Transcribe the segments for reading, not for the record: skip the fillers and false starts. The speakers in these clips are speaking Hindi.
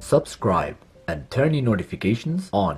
subscribe and turn your notifications on.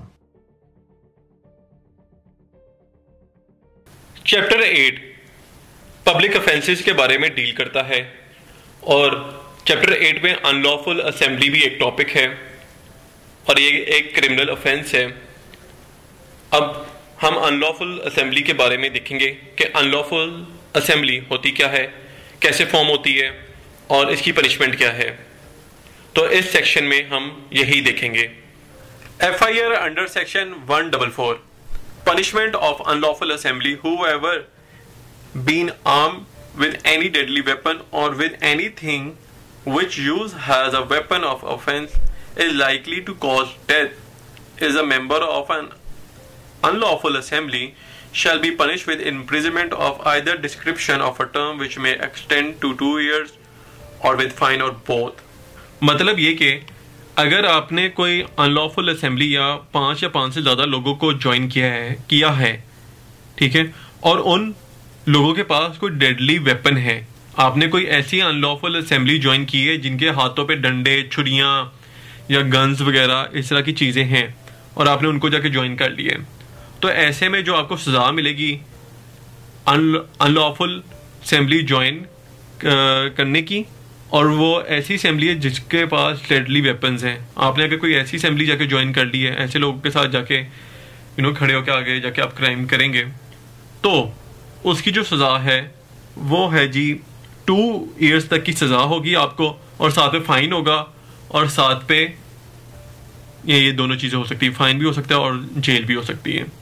Chapter 8 public offences के बारे में डील करता है और चैप्टर 8 में अनलॉफुल असेंबली भी एक टॉपिक है और ये एक क्रिमिनल ऑफेंस है। अब हम अनलॉफुल असेंबली के बारे में देखेंगे कि अनलॉफुल असेंबली होती क्या है, कैसे फॉर्म होती है और इसकी पनिशमेंट क्या है। तो इस सेक्शन में हम यही देखेंगे। FIR under section 144 punishment of unlawful assembly, whoever been armed with any deadly weapon or with anything which use has a weapon of offense is likely to cause death is a member of an unlawful assembly shall be punished with imprisonment of either description of a term which may extend to 2 years or with fine or both। मतलब ये कि अगर आपने कोई अनलॉफुल असेंबली या 5 या 5 से ज़्यादा लोगों को ज्वाइन किया है, ठीक है, और उन लोगों के पास कोई डेडली वेपन है, आपने कोई ऐसी अनलॉफुल असेंबली ज्वाइन की है जिनके हाथों पे डंडे, छुरियाँ या गन्स वगैरह इस तरह की चीज़ें हैं और आपने उनको जाके ज्वाइन कर लिए, तो ऐसे में जो आपको सज़ा मिलेगी अनलॉफुल असेंबली ज्वाइन करने की, और वो ऐसी असेंबली है जिसके पास डेडली वेपन्स हैं। आपने अगर कोई ऐसी असेंबली जाके ज्वाइन कर ली है, ऐसे लोगों के साथ जाके खड़े होकर आगे जाके आप क्राइम करेंगे, तो उसकी जो सज़ा है वो है जी 2 ईयर्स तक की सज़ा होगी आपको, और साथ में फाइन होगा, और साथ पे ये दोनों चीज़ें हो सकती है, फाइन भी हो सकता है और जेल भी हो सकती है।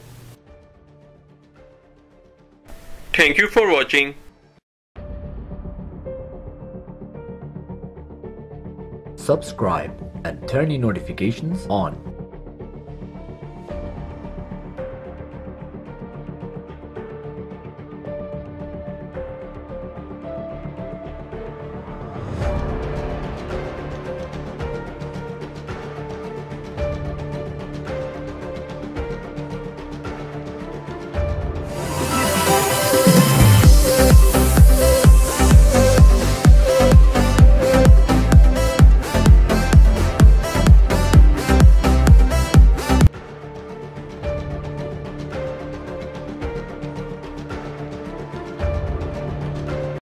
Thank you for watching. Subscribe and turn your notifications on.